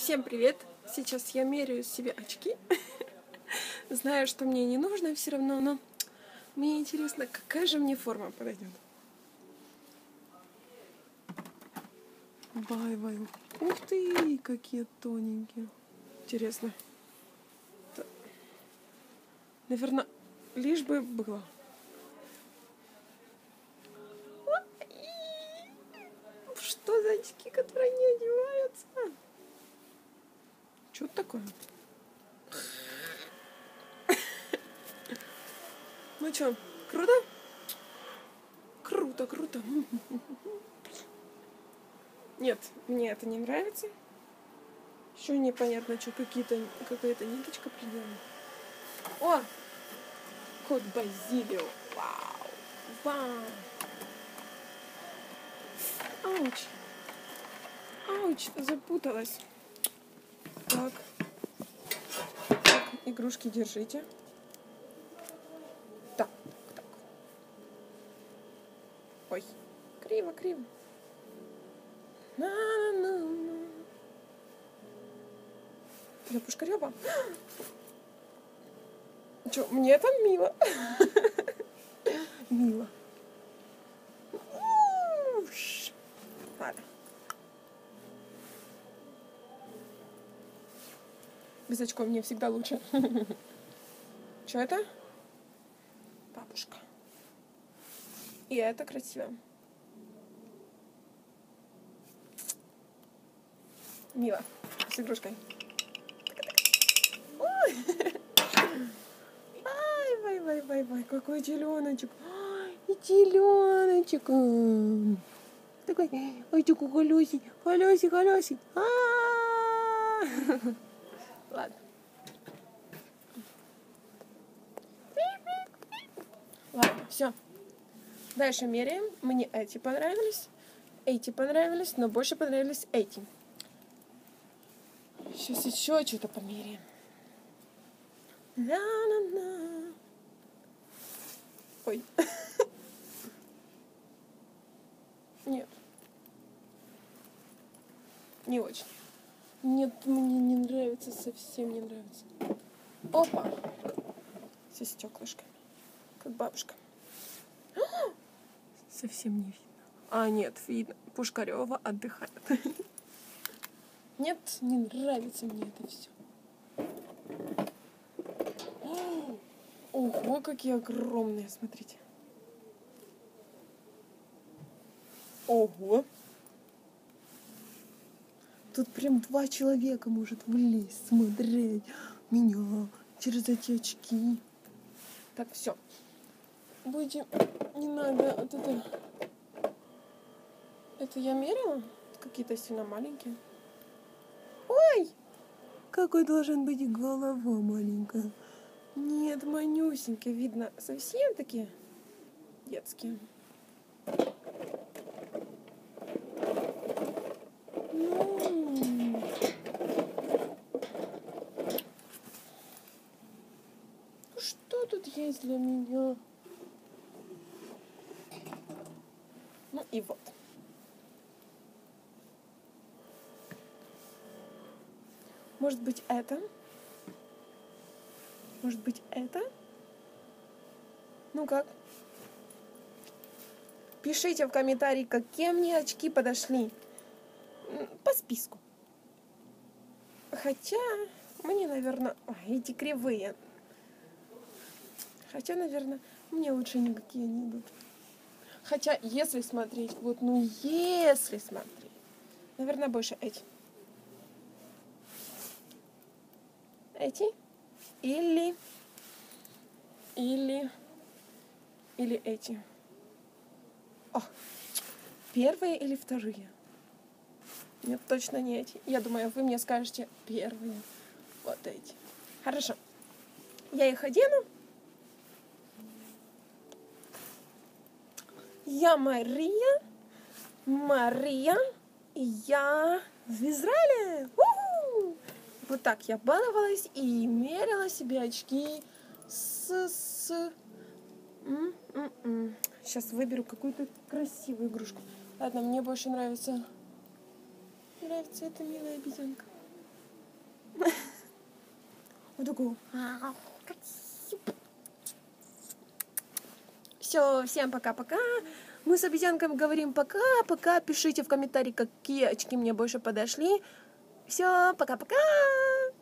Всем привет! Сейчас я меряю себе очки. Знаю, что мне не нужно все равно, но мне интересно, какая же мне форма подойдет. Бай-бай. Ух ты, какие тоненькие. Интересно. Наверное, лишь бы было. Что за очки, которые не одеваются? Что это такое? Ну что, круто? Круто, круто. Нет, мне это не нравится. Еще непонятно, что какая-то ниточка приделана. О! Кот Базилио. Вау! Вау! Ауч! Ауч! Запуталась. Так. Игрушки держите. Так, так. Ой, криво, криво. На-на-на-на. Я Пушкарева. Че, мне там мило. Мило. Ладно. Без очков мне всегда лучше. Что это? Бабушка. И это красиво. Мило. С игрушкой. Ай, какой теленочек. И теленочек. Такой, ой, такой колесик. Колесик. Ладно. Ладно, все. Дальше меряем. Мне эти понравились, но больше понравились эти. Сейчас еще что-то померяем. На-на-на. Ой. Нет. Не очень. Нет, мне не нравится, совсем не нравится. Опа. Со стеклышками. Как бабушка. Совсем не видно. А, нет, видно. Пушкарева отдыхает. Нет, не нравится мне это все. Ого, какие огромные, смотрите. Ого. Тут прям 2 человека может влезть, смотреть меня через эти очки. Так, все. Будем... Не надо вот это... Это я мерила? Какие-то сильно маленькие. Ой! Какой должен быть голова маленькая. Нет, манюсенькие. Видно, совсем такие детские. Что тут есть для меня? Ну и вот. Может быть, это? Может быть, это? Ну как? Пишите в комментарии, какие мне очки подошли. По списку. Хотя, мне, наверное... Ой, эти кривые. Хотя, наверное, мне лучше никакие не идут. Хотя, если смотреть, вот, ну, если смотреть, наверное, больше эти. Эти? Или эти. О, первые или вторые? Нет, точно не эти. Я думаю, вы мне скажете первые. Вот эти. Хорошо. Я их одену. Я Мария. И я в Израиле. У-ху! Вот так я баловалась и мерила себе очки Сейчас выберу какую-то красивую игрушку. Ладно, мне больше нравится эта милая обезьянка. Вот такую. Все, всем пока-пока. Мы с обезьянками говорим пока-пока. Пишите в комментарии, какие очки мне больше подошли. Все, пока-пока.